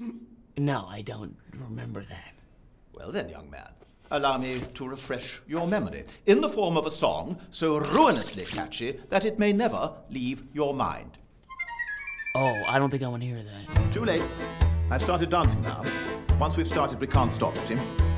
No, I don't remember that. Well then, young man, allow me to refresh your memory in the form of a song so ruinously catchy that it may never leave your mind. Oh, I don't think I want to hear that. Too late. I've started dancing now. Once we've started, we can't stop, see?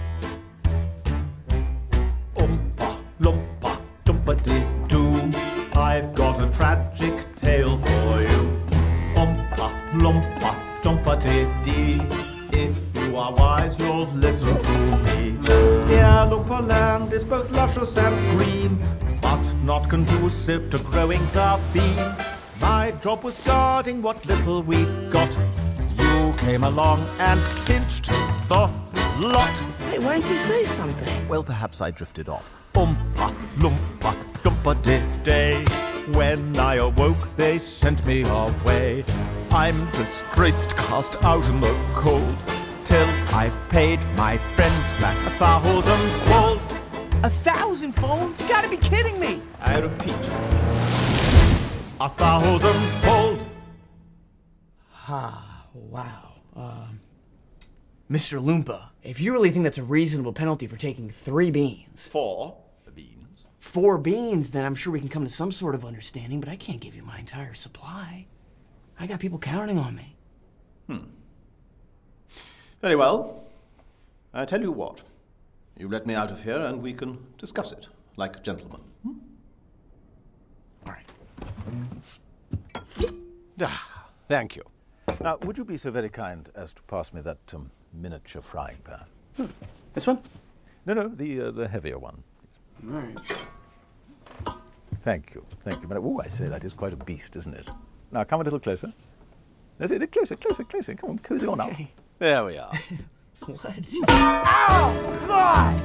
Oompa, loompa, doompa-dee-doo. I've got a tragic tale for you. Oompa, loompa, doompa-dee-dee. If you are wise, you'll listen to me. Dear Loompa Land is both luscious and green, but not conducive to growing the bean. My job was guarding what little we got. You came along and pinched the lot. Hey, why didn't you say something? Well, perhaps I drifted off. Oompa, loompa, doompa-dee-day. When I awoke, they sent me away. I'm disgraced, cast out in the cold, till I've paid my friends back 1,000-fold. 1,000-fold? You gotta be kidding me! I repeat, 1,000-fold. Ah, wow. Mr. Loompa, if you really think that's a reasonable penalty for taking 3 beans... 4 beans? 4 beans, then I'm sure we can come to some sort of understanding, but I can't give you my entire supply. I got people counting on me. Very well. I tell you what. You let me out of here and we can discuss it like gentlemen. All right. Ah, thank you. Now, would you be so very kind as to pass me that miniature frying pan? This one? No, the heavier one. All right. Thank you. But, oh, I say, that is quite a beast, isn't it? Now, come a little closer. That's it. Closer. Come on, cozy on up. Okay. There we are. What? Ow! God!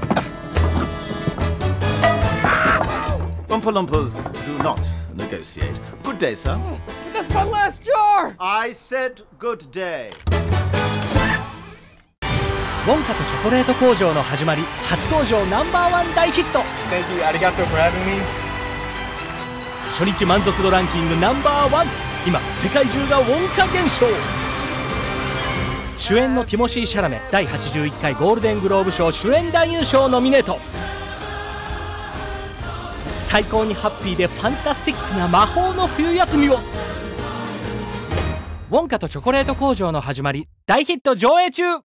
Oompa Loompas do not negotiate. Good day, sir. That's my last jar! I said good day. ウォンカとチョコレート工場の始まり、初登場No.1大ヒット。 Thank you, arigato for having me. 初日満足度ランキングNo.1。今世界中がウォンカ現象。主演のティモシー・シャラメ第81回ゴールデングローブ賞主演男優賞ノミネート。最高にハッピーでファンタスティックな魔法の冬休みを。ウォンカとチョコレート工場の始まり大ヒット上映中。